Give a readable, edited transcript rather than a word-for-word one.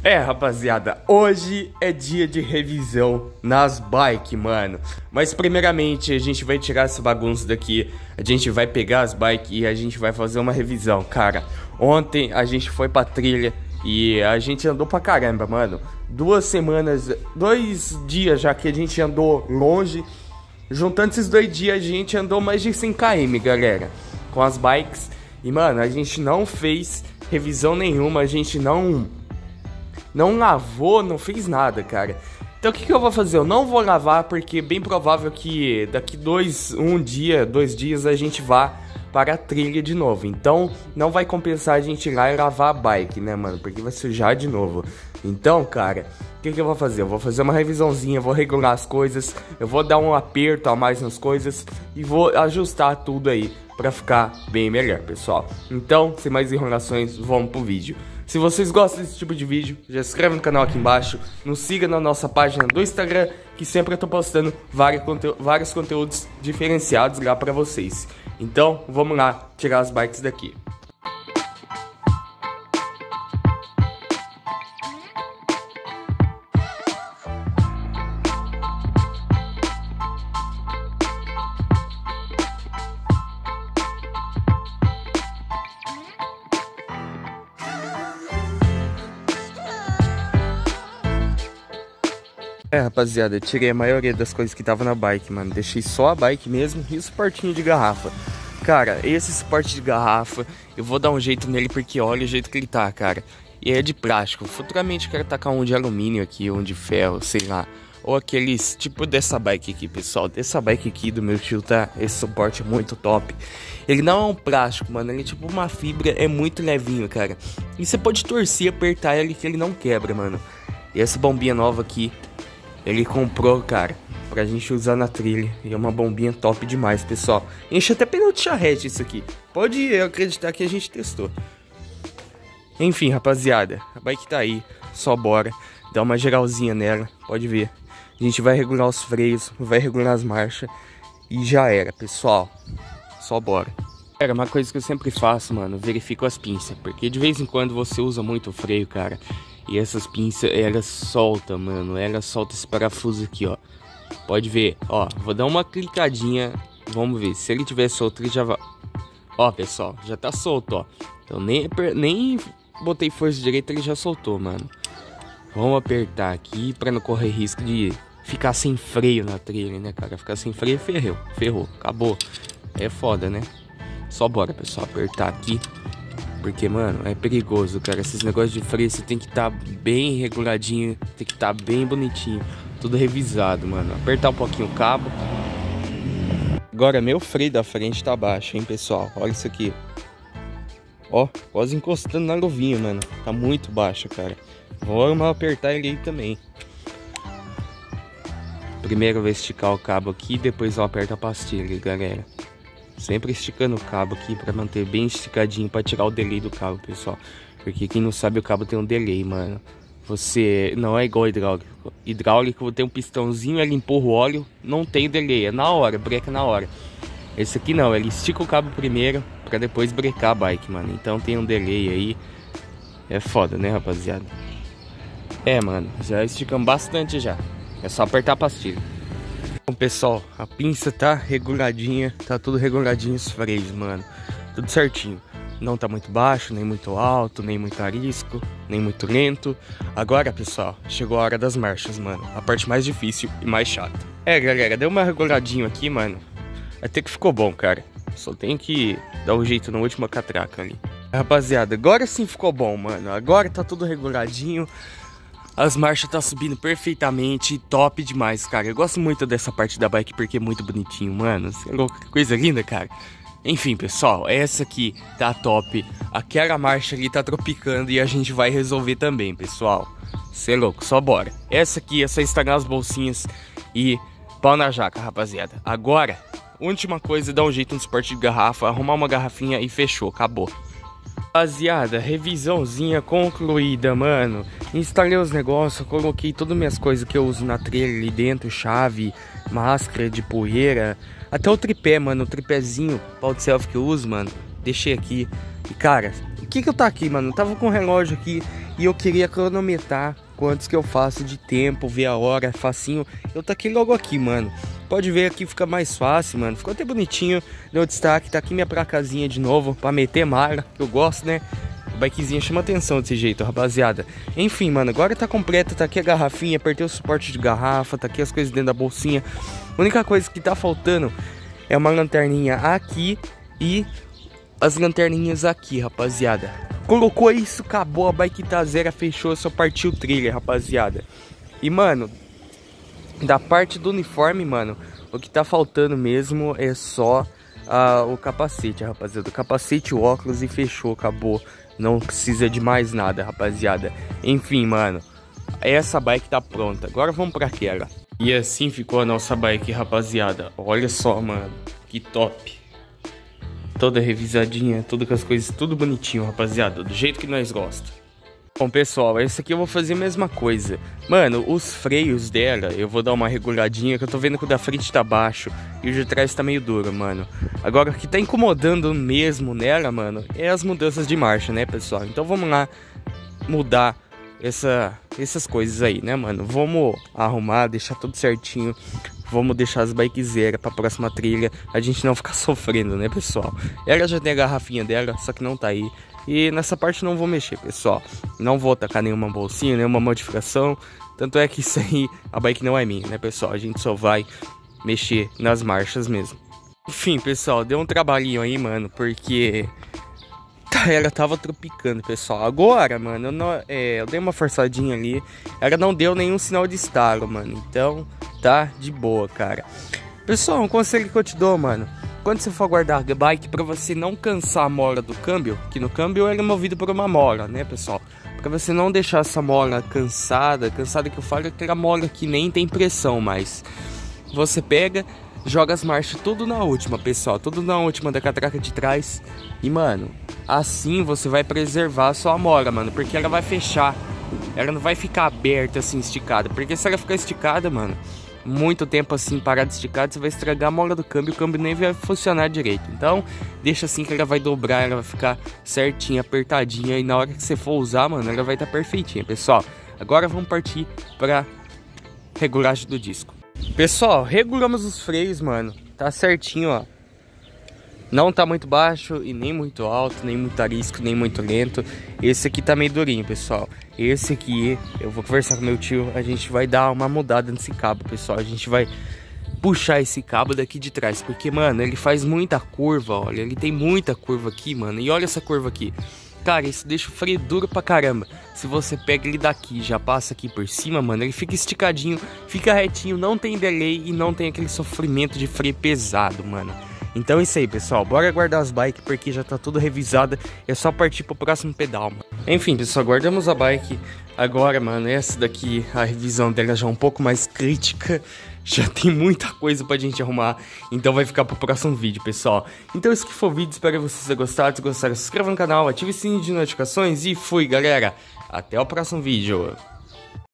Rapaziada, hoje é dia de revisão nas bikes, mano. Mas primeiramente a gente vai tirar essa bagunça daqui. A gente vai pegar as bikes e a gente vai fazer uma revisão, cara. Ontem a gente foi pra trilha e a gente andou pra caramba, mano. 2 semanas, 2 dias já que a gente andou longe. Juntando esses 2 dias a gente andou mais de 100 km, galera, com as bikes. E mano, a gente não fez revisão nenhuma, a gente não lavou, não fez nada, cara. Então o que eu vou fazer? Eu não vou lavar porque é bem provável que daqui 2 dias a gente vá para a trilha de novo. Então não vai compensar a gente ir lá e lavar a bike, né, mano? Porque vai sujar de novo. Então, cara, o que eu vou fazer? Eu vou fazer uma revisãozinha, vou regular as coisas, eu vou dar um aperto a mais nas coisas e vou ajustar tudo aí pra ficar bem melhor, pessoal. Então, sem mais enrolações, vamos pro vídeo. Se vocês gostam desse tipo de vídeo, já se inscreve no canal aqui embaixo, nos siga na nossa página do Instagram, que sempre eu tô postando vários conteúdos diferenciados lá pra vocês. Então, vamos lá tirar as bikes daqui. Rapaziada, eu tirei a maioria das coisas que tava na bike, mano. Deixei só a bike mesmo e o suportinho de garrafa. Cara, esse suporte de garrafa, eu vou dar um jeito nele porque olha o jeito que ele tá, cara. E é de plástico. Futuramente eu quero tacar um de alumínio aqui, um de ferro, sei lá. Ou aqueles, tipo dessa bike aqui, pessoal. Dessa bike aqui do meu tio, tá? Esse suporte é muito top. Ele não é um plástico, mano. Ele é tipo uma fibra, é muito levinho, cara. E você pode torcer, apertar ele que ele não quebra, mano. E essa bombinha nova aqui, ele comprou, cara, pra gente usar na trilha. E é uma bombinha top demais, pessoal. Enche até pneu de charrete isso aqui. Pode acreditar que a gente testou. Enfim, rapaziada, a bike tá aí. Só bora. Dá uma geralzinha nela, pode ver. A gente vai regular os freios, vai regular as marchas. E já era, pessoal. Só bora. Era uma coisa que eu sempre faço, mano. Verifico as pinças. Porque de vez em quando você usa muito o freio, cara. E essas pinças, elas soltam, mano. Elas soltam esse parafuso aqui, ó. Pode ver, ó. Vou dar uma clicadinha. Vamos ver. Se ele tiver solto, ele já vai... Ó, pessoal, já tá solto, ó. Então nem botei força direita, ele já soltou, mano. Vamos apertar aqui pra não correr risco de ficar sem freio na trilha, né, cara? Ficar sem freio, ferrou, acabou. É foda, né? Só bora, pessoal, apertar aqui. Porque, mano, é perigoso, cara. Esses negócios de freio, você tem que estar bem reguladinho. Tem que estar bem bonitinho. Tudo revisado, mano. Apertar um pouquinho o cabo. Agora, meu freio da frente tá baixo, hein, pessoal. Olha isso aqui. Ó, quase encostando na luvinha, mano. Tá muito baixo, cara. Vamos apertar ele aí também. Primeiro eu vou esticar o cabo aqui. Depois eu aperto a pastilha, galera. Sempre esticando o cabo aqui pra manter bem esticadinho pra tirar o delay do cabo, pessoal. Porque quem não sabe, o cabo tem um delay, mano. Você não é igual hidráulico. Hidráulico tem um pistãozinho, ele empurra o óleo, não tem delay, é na hora, breca na hora. Esse aqui não, ele estica o cabo primeiro pra depois brecar a bike, mano. Então tem um delay aí. É foda, né, rapaziada? Mano, já esticamos bastante já. É só apertar a pastilha. Bom, pessoal, a pinça tá reguladinha, tá tudo reguladinho os freios, mano. Tudo certinho. Não tá muito baixo, nem muito alto, nem muito arisco, nem muito lento. Agora, pessoal, chegou a hora das marchas, mano. A parte mais difícil e mais chata. Galera, deu uma reguladinha aqui, mano. Até que ficou bom, cara. Só tem que dar um jeito na última catraca ali. Rapaziada, agora sim ficou bom, mano. Agora tá tudo reguladinho. As marchas tá subindo perfeitamente, top demais, cara. Eu gosto muito dessa parte da bike porque é muito bonitinho, mano. Você é louco, que coisa linda, cara. Enfim, pessoal, essa aqui tá top. Aquela marcha ali tá tropicando e a gente vai resolver também, pessoal. Você é louco, só bora. Essa aqui é só instalar as bolsinhas e pau na jaca, rapaziada. Agora, última coisa, dar um jeito no suporte de garrafa, arrumar uma garrafinha e fechou, acabou. Rapaziada, revisãozinha concluída, mano. Instalei os negócios, coloquei todas as minhas coisas que eu uso na trilha ali dentro. Chave, máscara de poeira. Até o tripé, mano, o tripézinho, pau de selfie que eu uso, mano. Deixei aqui. E cara, o que eu tá aqui, mano? Eu tava com o relógio aqui e eu queria cronometrar quantos que eu faço de tempo, ver a hora, facinho. Eu taquei logo aqui, mano. Pode ver aqui, fica mais fácil, mano. Ficou até bonitinho, deu destaque. Tá aqui minha placazinha de novo, pra meter marca, que eu gosto, né? A bikezinha chama atenção desse jeito, rapaziada. Enfim, mano, agora tá completa. Tá aqui a garrafinha, apertei o suporte de garrafa. Tá aqui as coisas dentro da bolsinha. A única coisa que tá faltando é uma lanterninha aqui e as lanterninhas aqui, rapaziada. Colocou isso, acabou, a bike tá zero, fechou, só partiu o trailer, rapaziada. E, mano, da parte do uniforme, mano, o que tá faltando mesmo é só o capacete, rapaziada. O capacete, o óculos e fechou, acabou. Não precisa de mais nada, rapaziada. Enfim, mano, essa bike tá pronta. Agora vamos pra aquela. E assim ficou a nossa bike, rapaziada. Olha só, mano, que top. Toda revisadinha, tudo com as coisas, tudo bonitinho, rapaziada. Do jeito que nós gostamos. Bom, pessoal, esse aqui eu vou fazer a mesma coisa. Mano, os freios dela, eu vou dar uma reguladinha, que eu tô vendo que o da frente tá baixo e o de trás tá meio duro, mano. Agora, o que tá incomodando mesmo nela, mano, é as mudanças de marcha, né, pessoal? Então vamos lá mudar essas coisas aí, né, mano? Vamos arrumar, deixar tudo certinho. Vamos deixar as bikezeiras pra próxima trilha, a gente não ficar sofrendo, né, pessoal? Ela já tem a garrafinha dela, só que não tá aí. E nessa parte não vou mexer, pessoal. Não vou tacar nenhuma bolsinha, nenhuma modificação. Tanto é que isso aí, a bike não é minha, né, pessoal? A gente só vai mexer nas marchas mesmo. Enfim, pessoal, deu um trabalhinho aí, mano, porque ela tava tropicando, pessoal. Agora, mano, eu dei uma forçadinha ali. Ela não deu nenhum sinal de estalo, mano. Então, tá de boa, cara. Pessoal, um conselho que eu te dou, mano. Quando você for guardar a bike, pra você não cansar a mola do câmbio, que no câmbio ele é movido por uma mola, né, pessoal? Pra você não deixar essa mola cansada que eu falo é aquela mola que nem tem pressão mais. Você pega, joga as marchas tudo na última, pessoal. Tudo na última da catraca de trás. E, mano, assim você vai preservar a sua mola, mano, porque ela vai fechar. Ela não vai ficar aberta assim, esticada. Porque se ela ficar esticada, mano, muito tempo assim parado esticado, você vai estragar a mola do câmbio, o câmbio nem vai funcionar direito. Então, deixa assim que ela vai dobrar, ela vai ficar certinha, apertadinha, e na hora que você for usar, mano, ela vai estar perfeitinha, pessoal. Agora vamos partir pra regulagem do disco. Pessoal, regulamos os freios, mano. Tá certinho, ó. Não tá muito baixo e nem muito alto, nem muito arisco, nem muito lento. Esse aqui tá meio durinho, pessoal. Esse aqui, eu vou conversar com meu tio. A gente vai dar uma mudada nesse cabo, pessoal. A gente vai puxar esse cabo daqui de trás, porque, mano, ele faz muita curva, olha. Ele tem muita curva aqui, mano. E olha essa curva aqui. Cara, isso deixa o freio duro pra caramba. Se você pega ele daqui e já passa aqui por cima, mano, ele fica esticadinho, fica retinho, não tem delay e não tem aquele sofrimento de freio pesado, mano. Então é isso aí, pessoal, bora guardar as bikes porque já tá tudo revisada. É só partir pro próximo pedal, mano. Enfim, pessoal, guardamos a bike. Agora, mano, essa daqui, a revisão dela já é um pouco mais crítica. Já tem muita coisa pra gente arrumar. Então vai ficar pro próximo vídeo, pessoal. Então esse que foi o vídeo, espero que vocês tenham gostado. Se gostaram, se inscreva no canal, ative o sininho de notificações. E fui, galera, até o próximo vídeo.